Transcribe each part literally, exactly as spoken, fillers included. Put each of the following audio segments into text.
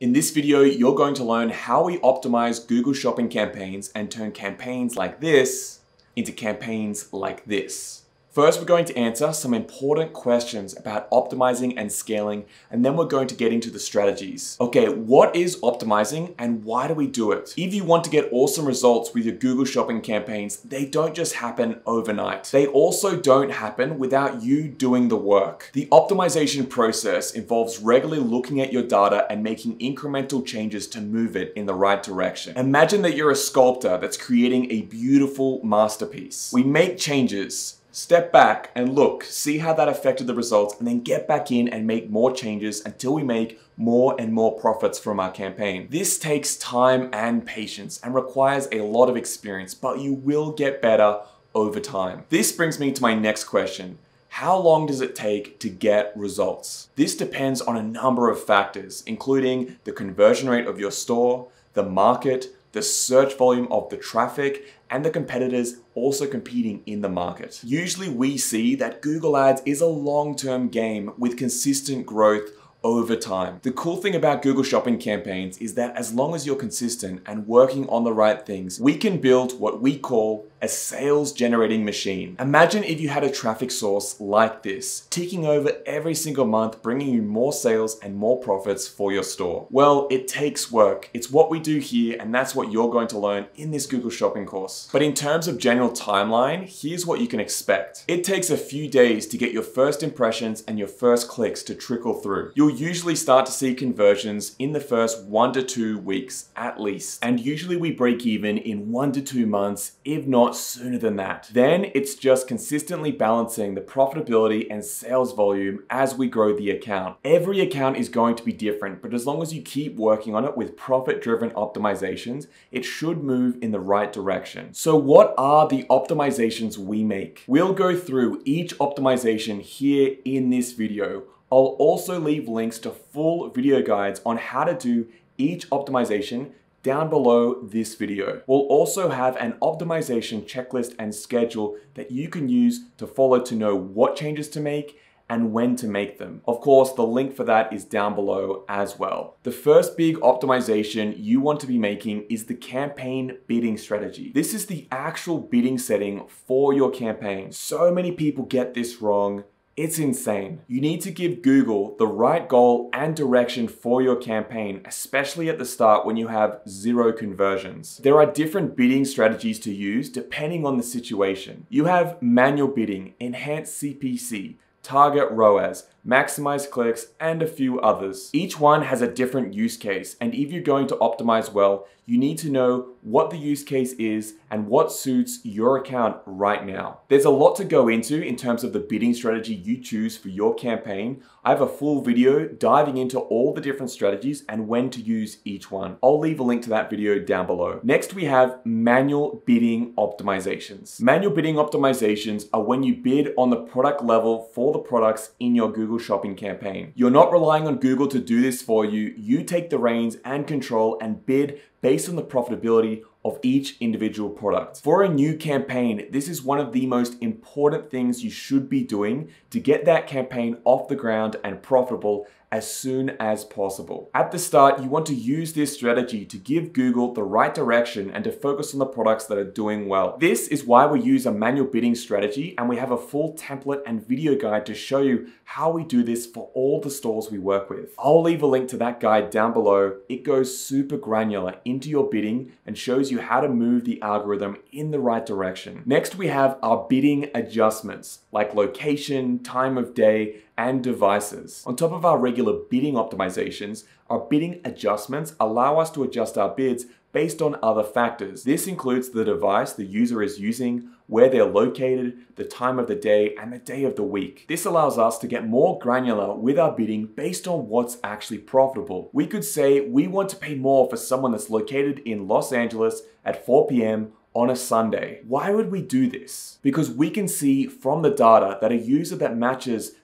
In this video, you're going to learn how we optimize Google Shopping campaigns and turn campaigns like this into campaigns like this. First, we're going to answer some important questions about optimizing and scaling, and then we're going to get into the strategies. Okay, what is optimizing and why do we do it? If you want to get awesome results with your Google Shopping campaigns, they don't just happen overnight. They also don't happen without you doing the work. The optimization process involves regularly looking at your data and making incremental changes to move it in the right direction. Imagine that you're a sculptor that's creating a beautiful masterpiece. We make changes, step back and look, see how that affected the results, and then get back in and make more changes until we make more and more profits from our campaign. This takes time and patience and requires a lot of experience, but you will get better over time. This brings me to my next question. How long does it take to get results? This depends on a number of factors, including the conversion rate of your store, the market, the search volume of the traffic, and the competitors also competing in the market. Usually we see that Google Ads is a long-term game with consistent growth over time. The cool thing about Google Shopping campaigns is that as long as you're consistent and working on the right things, we can build what we call a sales generating machine. Imagine if you had a traffic source like this, ticking over every single month, bringing you more sales and more profits for your store. Well, it takes work. It's what we do here, and that's what you're going to learn in this Google Shopping course. But in terms of general timeline, here's what you can expect. It takes a few days to get your first impressions and your first clicks to trickle through. You'll usually start to see conversions in the first one to two weeks at least. And usually we break even in one to two months, if not sooner than that. Then it's just consistently balancing the profitability and sales volume as we grow the account. Every account is going to be different, but as long as you keep working on it with profit-driven optimizations, it should move in the right direction. So what are the optimizations we make? We'll go through each optimization here in this video. I'll also leave links to full video guides on how to do each optimization down below this video. We'll also have an optimization checklist and schedule that you can use to follow to know what changes to make and when to make them. Of course, the link for that is down below as well. The first big optimization you want to be making is the campaign bidding strategy. This is the actual bidding setting for your campaign. So many people get this wrong. It's insane. You need to give Google the right goal and direction for your campaign, especially at the start when you have zero conversions. There are different bidding strategies to use depending on the situation. You have manual bidding, enhanced C P C, target R O A S, maximize clicks, and a few others. Each one has a different use case, and if you're going to optimize well, you need to know what the use case is and what suits your account right now. There's a lot to go into in terms of the bidding strategy you choose for your campaign. I have a full video diving into all the different strategies and when to use each one. I'll leave a link to that video down below. Next, we have manual bidding optimizations. Manual bidding optimizations are when you bid on the product level for the products in your Google Shopping campaign. You're not relying on Google to do this for you. You take the reins and control and bid based on the profitability of each individual product. For a new campaign, this is one of the most important things you should be doing to get that campaign off the ground and profitable as soon as possible. At the start, you want to use this strategy to give Google the right direction and to focus on the products that are doing well. This is why we use a manual bidding strategy, and we have a full template and video guide to show you how we do this for all the stores we work with. I'll leave a link to that guide down below. It goes super granular into your bidding and shows you how to move the algorithm in the right direction. Next, we have our bidding adjustments like location, time of day, and devices. On top of our regular bidding optimizations, our bidding adjustments allow us to adjust our bids based on other factors. This includes the device the user is using, where they're located, the time of the day, and the day of the week. This allows us to get more granular with our bidding based on what's actually profitable. We could say we want to pay more for someone that's located in Los Angeles at four p m on a Sunday. Why would we do this? Because we can see from the data that a user that matches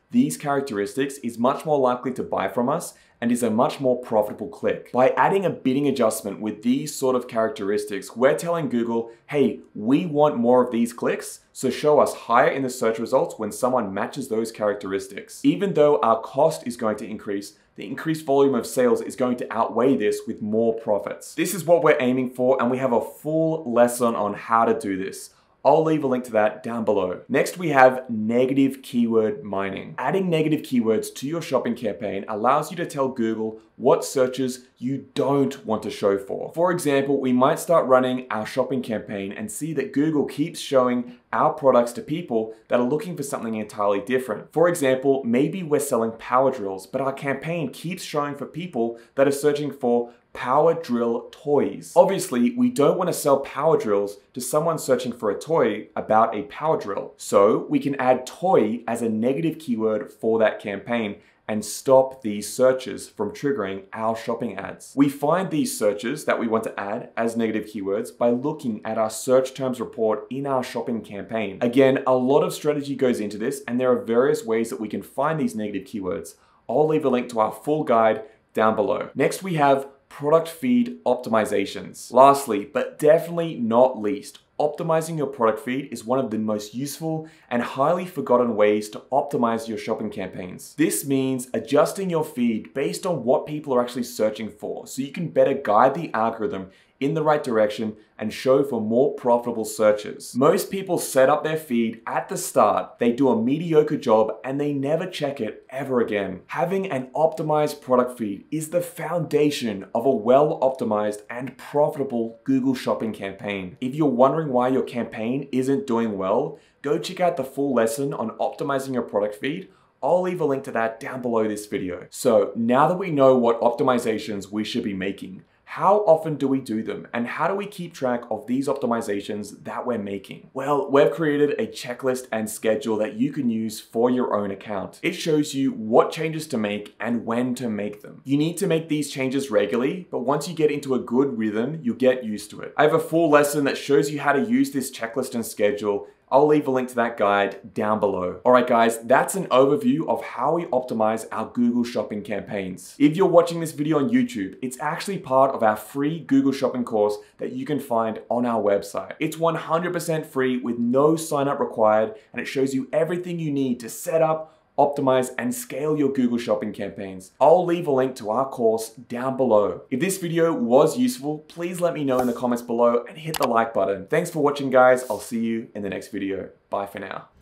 these characteristics is much more likely to buy from us and is a much more profitable click. By adding a bidding adjustment with these sort of characteristics, we're telling Google, hey, we want more of these clicks, so show us higher in the search results when someone matches those characteristics. Even though our cost is going to increase, the increased volume of sales is going to outweigh this with more profits. This is what we're aiming for, and we have a full lesson on how to do this. I'll leave a link to that down below. Next, we have negative keyword mining. Adding negative keywords to your shopping campaign allows you to tell Google what searches you don't want to show for. For example, we might start running our shopping campaign and see that Google keeps showing our products to people that are looking for something entirely different. For example, maybe we're selling power drills, but our campaign keeps showing for people that are searching for power drill toys. Obviously, we don't want to sell power drills to someone searching for a toy about a power drill. So we can add toy as a negative keyword for that campaign and stop these searches from triggering our shopping ads. We find these searches that we want to add as negative keywords by looking at our search terms report in our shopping campaign. Again, a lot of strategy goes into this, and there are various ways that we can find these negative keywords. I'll leave a link to our full guide down below. Next, we have product feed optimizations. Lastly, but definitely not least, optimizing your product feed is one of the most useful and highly forgotten ways to optimize your shopping campaigns. This means adjusting your feed based on what people are actually searching for, so you can better guide the algorithm in the right direction and show for more profitable searches. Most people set up their feed at the start, they do a mediocre job, and they never check it ever again. Having an optimized product feed is the foundation of a well-optimized and profitable Google Shopping campaign. If you're wondering why your campaign isn't doing well, go check out the full lesson on optimizing your product feed. I'll leave a link to that down below this video. So now that we know what optimizations we should be making, how often do we do them, and how do we keep track of these optimizations that we're making? Well, we've created a checklist and schedule that you can use for your own account. It shows you what changes to make and when to make them. You need to make these changes regularly, but once you get into a good rhythm, you'll get used to it. I have a full lesson that shows you how to use this checklist and schedule. I'll leave a link to that guide down below. All right, guys, that's an overview of how we optimize our Google Shopping campaigns. If you're watching this video on YouTube, it's actually part of our free Google Shopping course that you can find on our website. It's one hundred percent free with no sign up required, and it shows you everything you need to set up, optimize, and scale your Google Shopping campaigns. I'll leave a link to our course down below. If this video was useful, please let me know in the comments below and hit the like button. Thanks for watching, guys. I'll see you in the next video. Bye for now.